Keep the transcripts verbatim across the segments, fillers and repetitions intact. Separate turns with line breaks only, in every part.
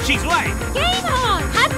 she's right.
Game on! Hot.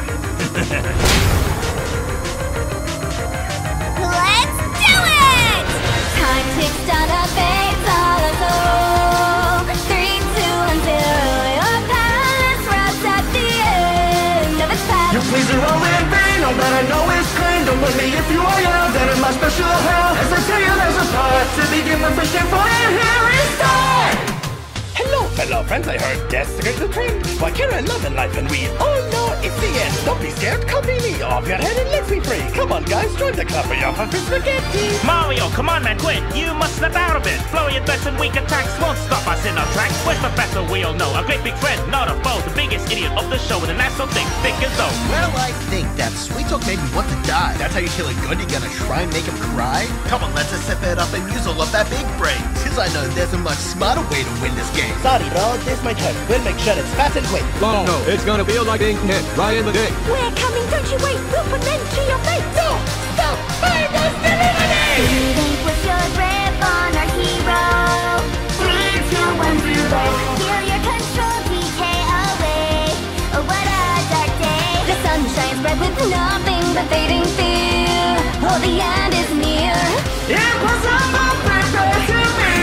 Let's do it! Time ticks down the fades all alone. Three, two, and zero. Your palace runs at the end of its path.
You please are all in vain. All that I know is pain. Don't let me if you are young. That in my special hell. As I tell you, there's a part to begin with. First and for you, here is start.
Hello, fellow friends, I heard death's a great new trend. Why care I love in life and we all know it's the end. Don't be scared, copy me off your head and let's be free. Come on guys, join the club for your for spaghetti.
Mario, come on man, quit. You must snap out of it. Flurry of threats and weak attacks won't stop us in our tracks. Where's Professor? We all know. A great big friend, not a foe. The biggest idiot of the show with an ass so thick, thick as though.
Well, I think that Sweet Talk made me want to die. That's how you kill a good, you gonna try and make him cry? Come on, let's just step it up and use all of that big brain. Cause I know there's a much smarter way to win this game.
Sorry bro, this might hurt. We'll make sure it's fast and quick.
Oh no, it's gonna feel like being hit right in the dick.
We're coming, don't you wait. We'll put an end to your fate.
Stop! Stop! Find us delivery!
Think with your grip on our hero. Three, two, one, zero. Feel your control D K away. Oh, what a dark day. The sunshine spread with nothing but fading fear. Oh, the end is near.
Impossible, prepare to be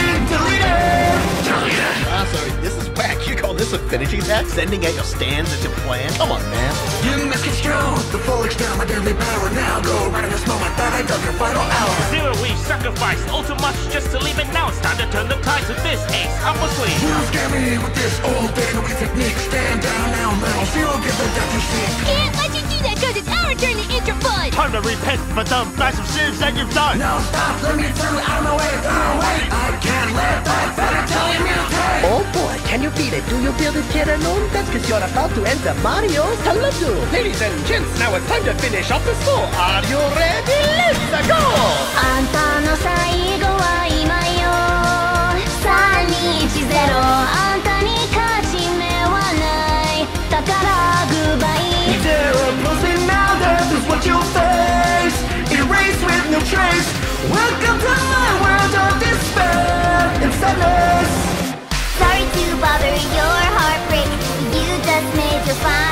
deleted. Deleted.
Ah, sorry, this is whack. You call this affinity attack? Sending out your stands as your plan? Come on, man.
You misconstrue the full extent of my deadly power. Now go right in this moment that I dug your final hour.
Zero, we've sacrificed all too much just to leave it now. It's time to turn the tides with this ace up our sleeve.
You scare me with this old daily technique. Stand down now, metal. You'll get the death you seek.
Can't let you do that because it's our turn to interfund.
Time to repent for the massive sins that you've done.
Now stop, let me through, out of my way, oh wait. I can't let that better tell you mutate.
Oh boy, can you feel it? Do you feel this kid alone? That's cause you're about to enter Mario's Taladu. Ladies and gents, now it's time to finish off the score. Are you ready? Let's go!
あんたの最後は今よ。さんにいちゼロ。あんたに勝ち目はない。だからグッバイ。
Terror closing now, death is what you'll face. Erase with no trace. Welcome to my world of despair and sadness.
Sorry to bother your heartbreak. You just made your final